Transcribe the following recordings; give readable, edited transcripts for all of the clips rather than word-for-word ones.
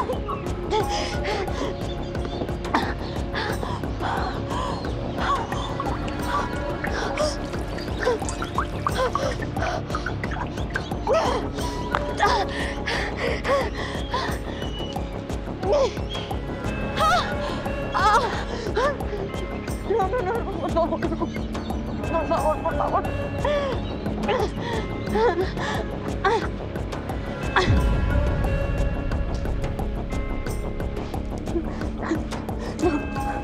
No, no, no, por favor, no. Por favor, por favor. No.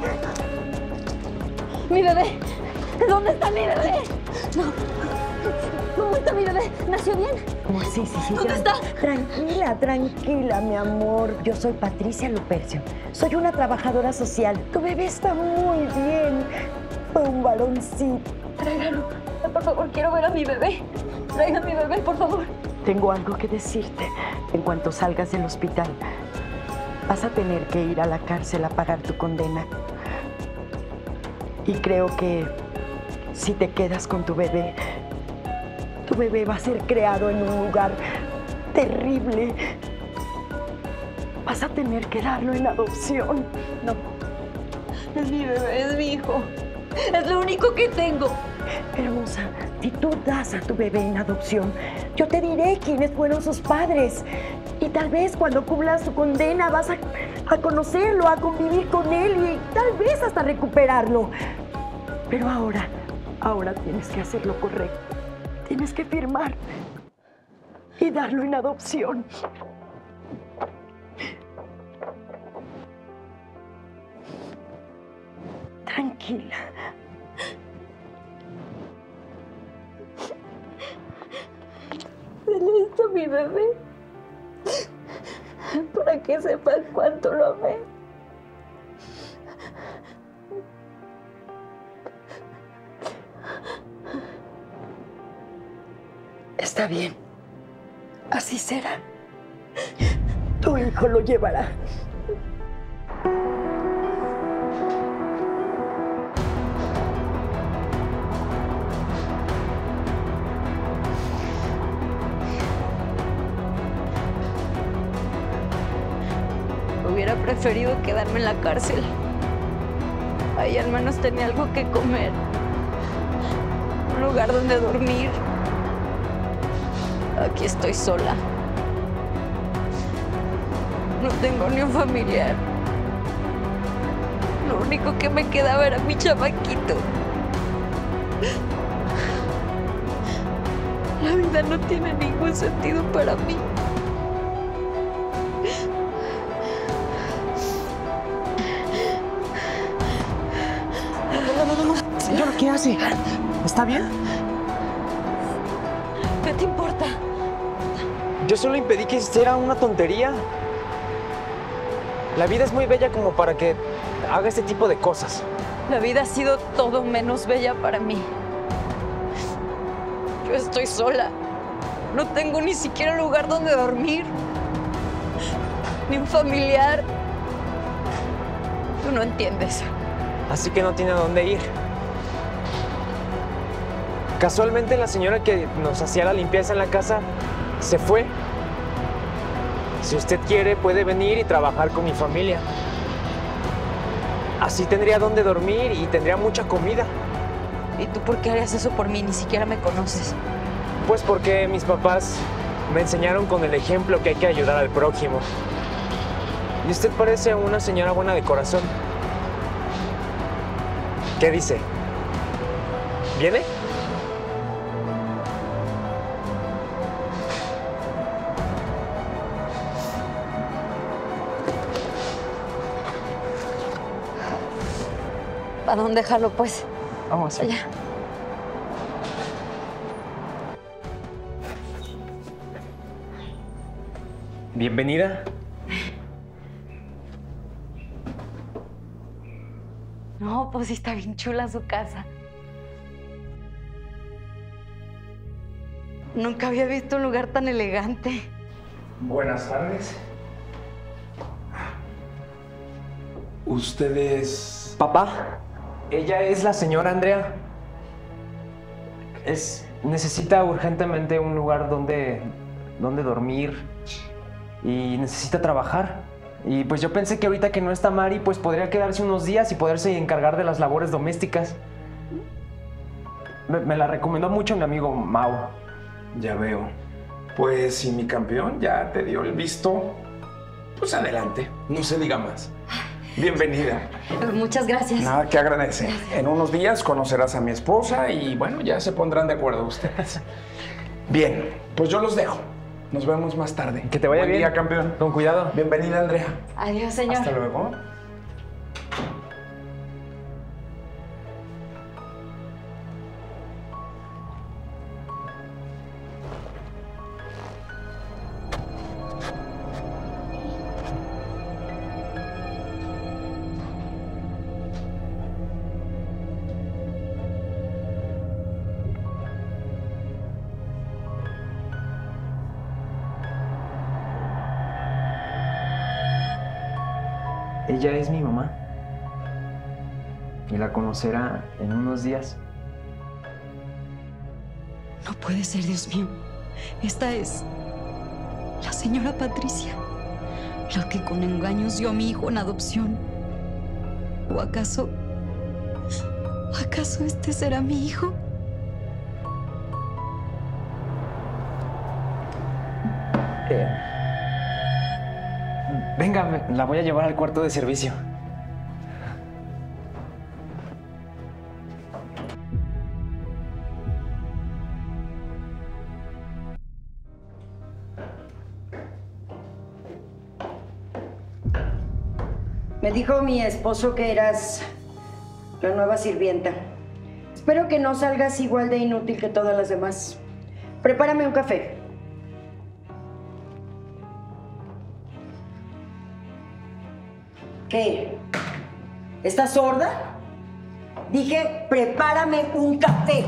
Mi bebé. ¿Dónde está mi bebé? No. ¿Cómo está mi bebé? ¿Nació bien? Oh, sí, sí, sí. ¿Dónde está? Tranquila, tranquila, mi amor. Yo soy Patricia Lupercio. Soy una trabajadora social. Tu bebé está muy bien. Fue un varoncito. Tráigalo. Por favor, quiero ver a mi bebé. Traiga a mi bebé, por favor. Tengo algo que decirte. En cuanto salgas del hospital, vas a tener que ir a la cárcel a pagar tu condena. Y creo que si te quedas con tu bebé va a ser creado en un lugar terrible. Vas a tener que darlo en adopción. No. Es mi bebé, es mi hijo. Es lo único que tengo. Hermosa, si tú das a tu bebé en adopción, yo te diré quiénes fueron sus padres. Y tal vez cuando cumplas tu condena vas a conocerlo, a convivir con él y tal vez hasta recuperarlo. Pero ahora tienes que hacer lo correcto. Tienes que firmar y darlo en adopción. Tranquila. Dale esto a mi bebé para que sepas cuánto lo amé. Está bien. Así será. Tu hijo lo llevará. Hubiera preferido quedarme en la cárcel. Ahí al menos tenía algo que comer, un lugar donde dormir. Aquí estoy sola. No tengo ni un familiar. Lo único que me quedaba era mi chamaquito. La vida no tiene ningún sentido para mí. No. Señora, ¿qué hace? ¿Está bien? ¿Qué te importa? Yo solo impedí que hiciera una tontería. La vida es muy bella como para que haga este tipo de cosas. La vida ha sido todo menos bella para mí. Yo estoy sola. No tengo ni siquiera un lugar donde dormir. Ni un familiar. Tú no entiendes. Así que no tiene a dónde ir. Casualmente la señora que nos hacía la limpieza en la casa se fue. Si usted quiere, puede venir y trabajar con mi familia. Así tendría dónde dormir y tendría mucha comida. ¿Y tú por qué harías eso por mí? Ni siquiera me conoces. Pues porque mis papás me enseñaron con el ejemplo que hay que ayudar al prójimo. Y usted parece una señora buena de corazón. ¿Qué dice? ¿Viene? ¿A dónde dejarlo, pues? Vamos allá. Bienvenida. No, pues sí está bien chula su casa. Nunca había visto un lugar tan elegante. Buenas tardes. ¿Usted es...? Papá, ella es la señora Andrea. Necesita urgentemente un lugar donde dormir y necesita trabajar. Y pues yo pensé que ahorita que no está Mari, pues podría quedarse unos días y poderse encargar de las labores domésticas. Me la recomendó mucho mi amigo Mau. Ya veo. Pues si mi campeón ya te dio el visto, pues adelante, no se diga más. Bienvenida. Muchas gracias. Nada que agradecer. En unos días conocerás a mi esposa y bueno, ya se pondrán de acuerdo ustedes. Bien, pues yo los dejo. Nos vemos más tarde. Que te vaya Buen bien. día, campeón. Con cuidado. Bienvenida, Andrea. Adiós, señor. Hasta luego. Ella es mi mamá. Y la conocerá en unos días. No puede ser, Dios mío. Esta es la señora Patricia, la que con engaños dio a mi hijo en adopción. ¿O acaso este será mi hijo? Venga, la voy a llevar al cuarto de servicio. Me dijo mi esposo que eras la nueva sirvienta. Espero que no salgas igual de inútil que todas las demás. Prepárame un café. ¿Qué? ¿Estás sorda? Dije, prepárame un café.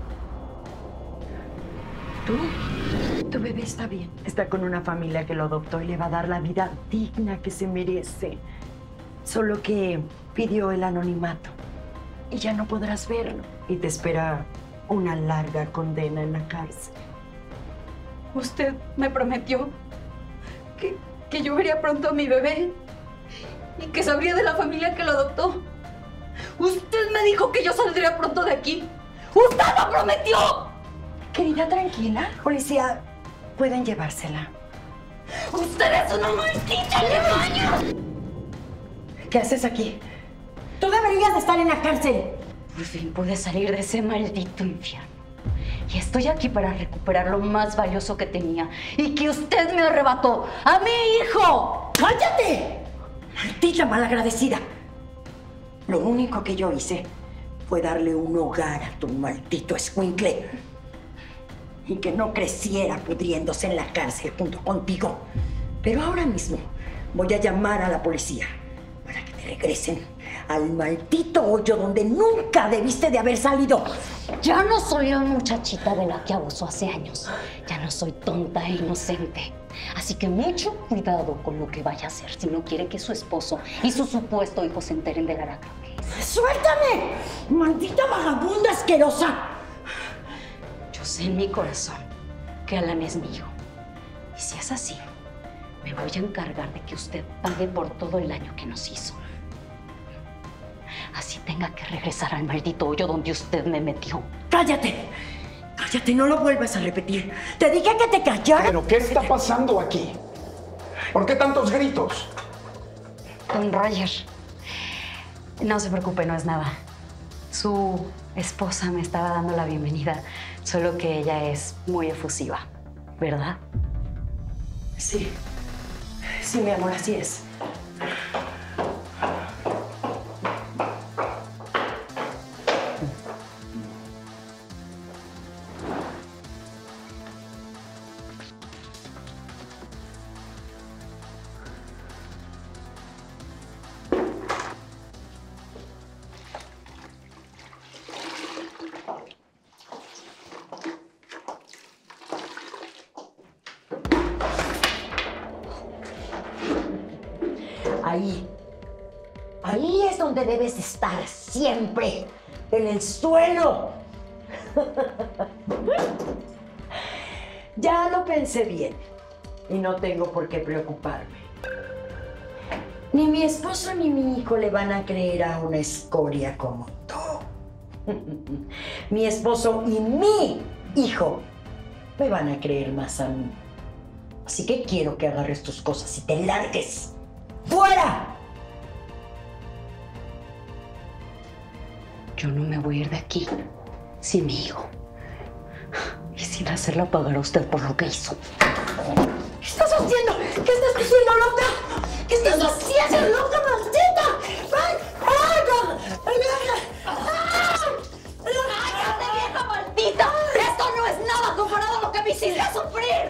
Tu bebé está bien. Está con una familia que lo adoptó y le va a dar la vida digna que se merece. Solo que pidió el anonimato y ya no podrás verlo. Y te espera una larga condena en la cárcel. Usted me prometió que yo vería pronto a mi bebé y que sabría de la familia que lo adoptó. Usted me dijo que yo saldría pronto de aquí. ¡Usted lo prometió! Querida, tranquila. Policía, pueden llevársela. ¡Usted es una maldita demonio! ¿Qué haces aquí? Tú deberías de estar en la cárcel. Por fin pude salir de ese maldito infierno. Y estoy aquí para recuperar lo más valioso que tenía y que usted me arrebató. ¡A mi hijo! ¡Cállate! ¡Maldita malagradecida! Lo único que yo hice fue darle un hogar a tu maldito escuincle. Y que no creciera pudriéndose en la cárcel junto contigo. Pero ahora mismo voy a llamar a la policía para que te regresen al maldito hoyo donde nunca debiste de haber salido. Ya no soy la muchachita de la que abusó hace años. Ya no soy tonta e inocente. Así que mucho cuidado con lo que vaya a hacer si no quiere que su esposo y su supuesto hijo se enteren de la lacra que es. ¡Suéltame! ¡Maldita vagabunda asquerosa! Yo sé en mi corazón que Alan es mi hijo. Y si es así, me voy a encargar de que usted pague por todo el daño que nos hizo. Así tenga que regresar al maldito hoyo donde usted me metió. ¡Cállate! ¡Cállate! No lo vuelvas a repetir. Te dije que te callaras. ¿Pero qué está pasando aquí? ¿Por qué tantos gritos? Don Roger, no se preocupe, no es nada. Su esposa me estaba dando la bienvenida, solo que ella es muy efusiva, ¿verdad? Sí. Sí, mi amor, así es. Ahí. Ahí es donde debes estar siempre. En el suelo. Ya lo pensé bien. Y no tengo por qué preocuparme. Ni mi esposo ni mi hijo le van a creer a una escoria como tú. Mi esposo y mi hijo me van a creer más a mí. Así que quiero que agarres tus cosas y te largues. ¡Fuera! Yo no me voy a ir de aquí sin mi hijo. Y sin hacerlo pagar a usted por lo que hizo. ¿Qué estás haciendo? ¿Qué estás haciendo, loca? ¿Qué estás haciendo, loca maldita? ¡Ay! ¡Cállate, vieja maldita! ¡Esto no es nada comparado a lo que me hiciste sufrir!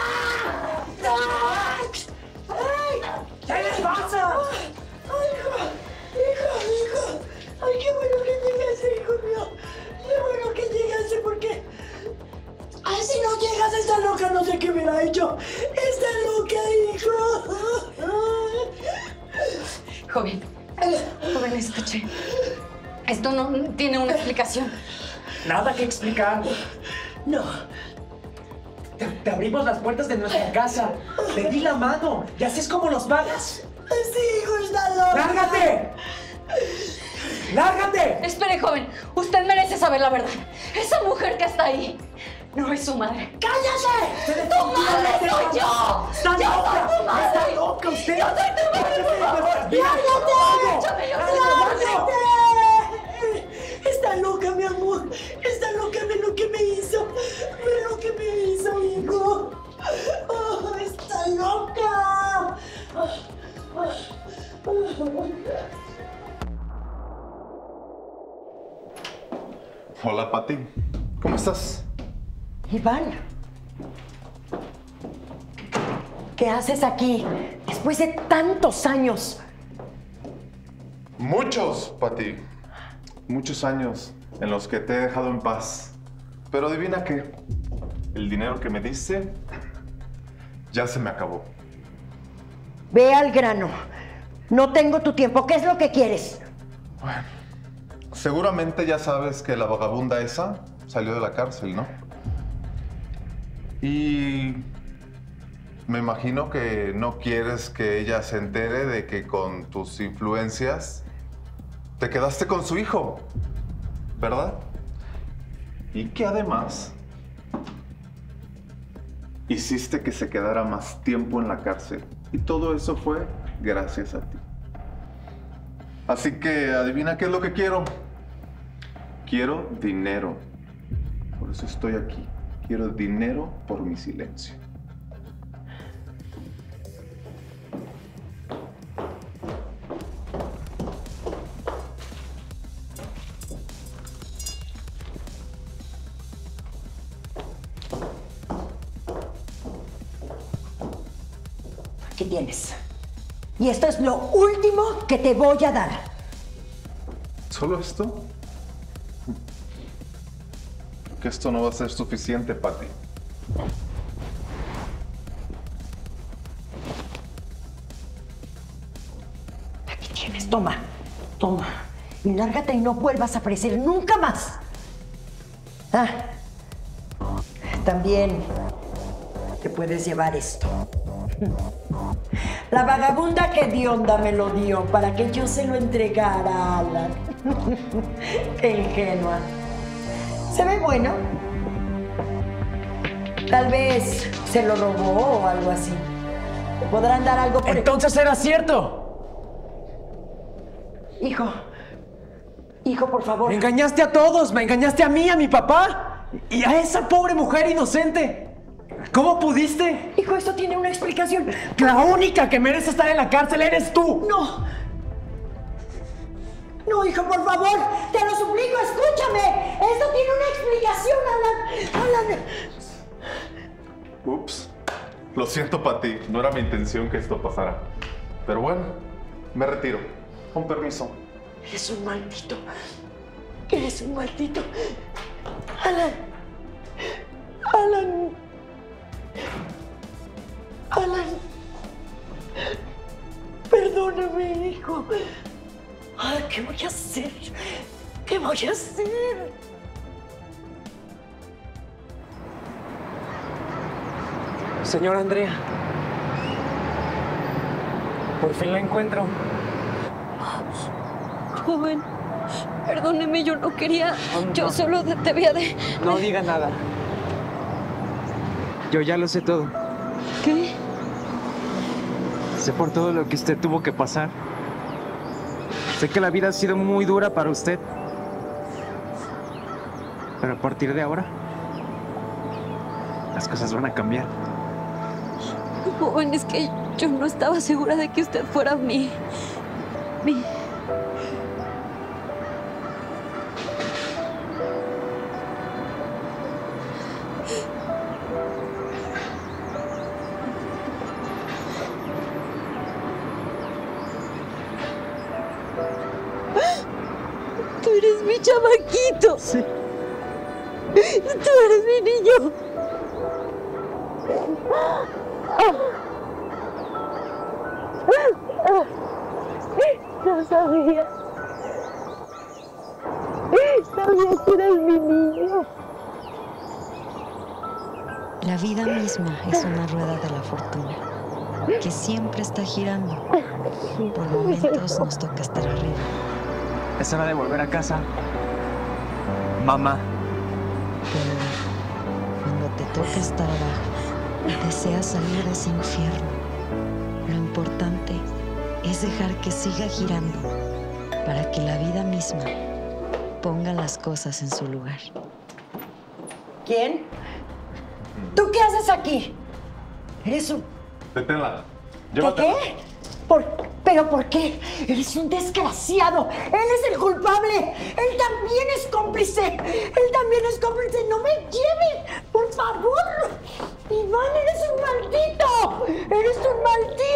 ¿Qué les pasa? Hijo. Ay, qué bueno que llegaste, hijo mío. Qué bueno que llegaste porque... Ay, si no llegas, esta loca no sé qué hubiera hecho. Esta loca, hijo. Joven, escuche. Esto no tiene una explicación. Nada que explicar. No. Te abrimos las puertas de nuestra casa. Te di la mano. Y así es como nos pagas. Este hijo está loca. ¡Lárgate! ¡Lárgate! Espere, joven. Usted merece saber la verdad. Esa mujer que está ahí no es su madre. ¡Cállate! ¡Tu madre soy yo! ¡Está ¡Yo loca! soy tu madre! ¡Está loca usted! ¡Yo soy tu madre, por favor! ¡Lárgate! ¡Yo soy tu madre! ¡Lárgate! Está loca, mi amor. Está loca, ve lo que me hizo. Ve lo que me hizo, hijo. Oh, está loca. Hola, Pati. ¿Cómo estás? Iván, ¿qué haces aquí después de tantos años? Muchos, Pati. Muchos años en los que te he dejado en paz. Pero adivina qué. El dinero que me diste ya se me acabó. Ve al grano. No tengo tu tiempo. ¿Qué es lo que quieres? Bueno, seguramente ya sabes que la vagabunda esa salió de la cárcel, ¿no? Y me imagino que no quieres que ella se entere de que con tus influencias te quedaste con su hijo, ¿verdad? Y que además hiciste que se quedara más tiempo en la cárcel. Y todo eso fue gracias a ti. Así que adivina qué es lo que quiero. Quiero dinero. Por eso estoy aquí. Quiero dinero por mi silencio. Aquí tienes. Y esto es lo último que te voy a dar. ¿Solo esto? Que esto no va a ser suficiente, Pati. Aquí tienes. Toma. Toma. Y lárgate y no vuelvas a aparecer nunca más. Ah. También te puedes llevar esto. La vagabunda que Dionda me lo dio para que yo se lo entregara a Alan. Qué ingenua. ¿Se ve bueno? Tal vez se lo robó o algo así. ¿Te podrán dar algo por... ¡Entonces era cierto! Hijo, por favor. Me engañaste a todos, me engañaste a mí, a mi papá y a esa pobre mujer inocente. ¿Cómo pudiste? Hijo, esto tiene una explicación. La única que merece estar en la cárcel eres tú. No. No, hijo, por favor. Te lo suplico, escúchame. Esto tiene una explicación, Alan. Ups. Lo siento, Pati. No era mi intención que esto pasara. Pero bueno, me retiro. Con permiso. Eres un maldito. Eres un maldito. Alan. Perdóname, hijo. Ay, ¿qué voy a hacer? ¿Qué voy a hacer? Señora Andrea. Por fin la encuentro. Joven, perdóneme, yo no quería. No. Yo solo debía de... No diga nada. Yo ya lo sé todo. ¿Qué? Sé por todo lo que usted tuvo que pasar. Sé que la vida ha sido muy dura para usted. Pero a partir de ahora, las cosas van a cambiar. Joven, es que yo no estaba segura de que usted fuera mi... Tú eres mi chamaquito. Sí. Tú eres mi niño. No sabía. Sabía que eras mi niño. La vida misma es una rueda de la fortuna que siempre está girando. Por momentos nos toca estar arriba. Es hora de volver a casa. Mamá. Pero cuando te toca estar abajo y deseas salir de ese infierno, lo importante es dejar que siga girando para que la vida misma ponga las cosas en su lugar. ¿Quién? ¿Tú qué haces aquí? Eres un... Deténla. ¿Qué? ¿Pero por qué? Eres un desgraciado. Él es el culpable. Él también es cómplice. Él también es cómplice. No me lleven, por favor. Iván, eres un maldito. Eres un maldito.